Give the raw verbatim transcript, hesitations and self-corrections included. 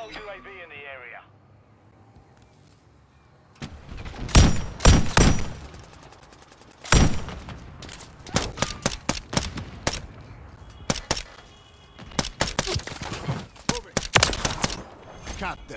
Hostile U A V in the area. Got them.